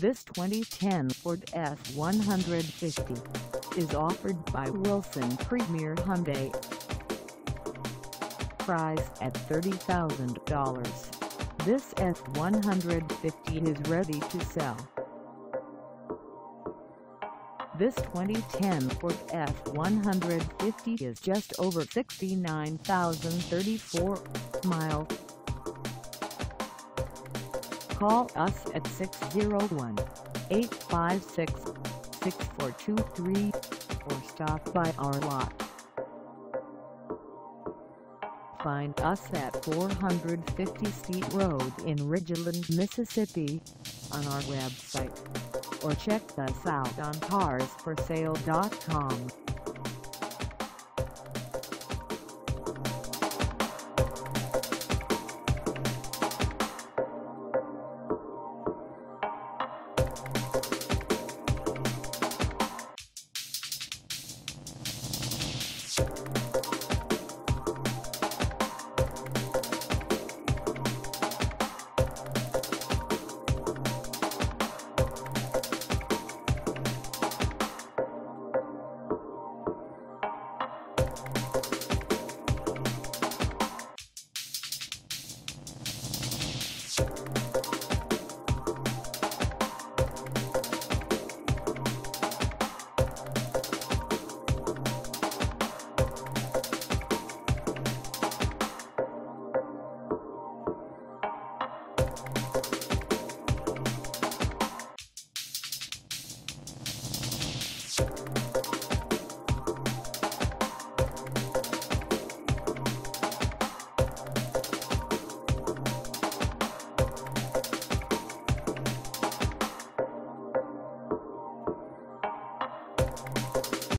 This 2010 Ford F-150 is offered by Wilson Premier Hyundai. Price at $30,000. This F-150 is ready to sell. This 2010 Ford F-150 is just over 69,034 miles. Call us at 601-856-6423 or stop by our lot. Find us at 450 Steed Road in Ridgeland, Mississippi on our website, or check us out on carsforsale.com.